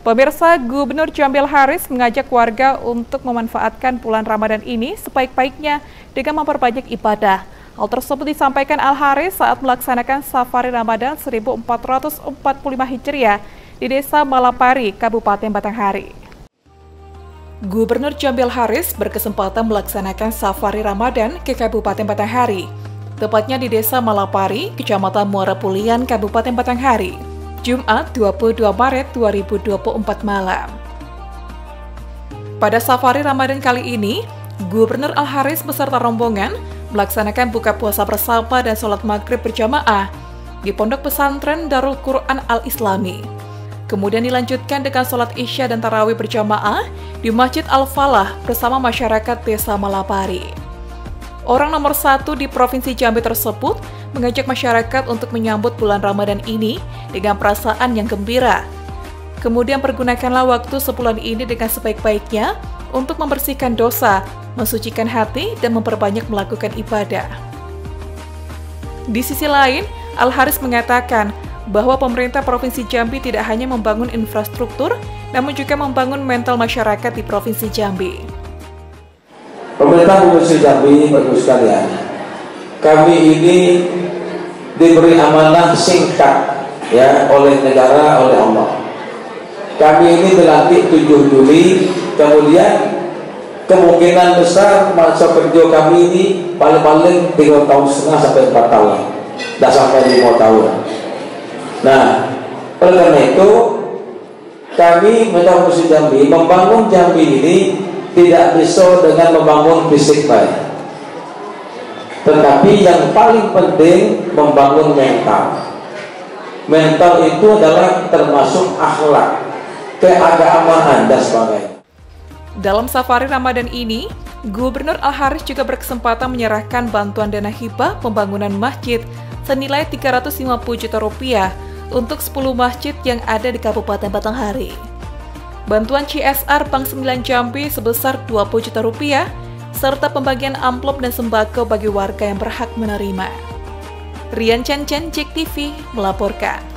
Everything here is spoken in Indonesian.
Pemirsa, Gubernur Jambil Haris mengajak warga untuk memanfaatkan bulan Ramadan ini sebaik-baiknya dengan memperbanyak ibadah. Hal tersebut disampaikan Al-Haris saat melaksanakan Safari Ramadan 1445 Hijriah di Desa Malapari, Kabupaten Batanghari. Gubernur Jambil Haris berkesempatan melaksanakan Safari Ramadan ke Kabupaten Batanghari, tepatnya di Desa Malapari, Kecamatan Muara Pulian, Kabupaten Batanghari, Jumat 22 Maret 2024 malam. Pada Safari Ramadan kali ini, Gubernur Al-Haris beserta rombongan melaksanakan buka puasa bersama dan sholat maghrib berjamaah di Pondok Pesantren Darul Quran Al-Islami. Kemudian dilanjutkan dengan sholat isya dan tarawih berjamaah di Masjid Al-Falah bersama masyarakat Desa Malapari. Orang nomor 1 di Provinsi Jambi tersebut mengajak masyarakat untuk menyambut bulan Ramadan ini dengan perasaan yang gembira. Kemudian pergunakanlah waktu sebulan ini dengan sebaik-baiknya untuk membersihkan dosa, mensucikan hati, dan memperbanyak melakukan ibadah. Di sisi lain, Al-Haris mengatakan bahwa pemerintah Provinsi Jambi tidak hanya membangun infrastruktur, namun juga membangun mental masyarakat di Provinsi Jambi. Pemerintah Provinsi Jambi, bagus sekalian, kami ini diberi amanah singkat ya oleh negara, oleh Allah. Kami ini dilantik 7 Juli, kemudian kemungkinan besar masa kerja kami ini paling-paling 3,5 tahun sampai 4 tahun, tidak sampai 5 tahun. Nah, oleh karena itu kami Provinsi Jambi membangun Jambi ini tidak bisa dengan membangun fisik baik, tetapi yang paling penting membangun mental. Mental itu adalah termasuk akhlak, keagamaan, dan sebagainya. Dalam Safari Ramadan ini, Gubernur Al-Haris juga berkesempatan menyerahkan bantuan dana hibah pembangunan masjid senilai Rp350 juta untuk 10 masjid yang ada di Kabupaten Batanghari. Bantuan CSR Bank 9 Jambi sebesar Rp20 juta, serta pembagian amplop dan sembako bagi warga yang berhak menerima. Rian Chan, JEK TV melaporkan.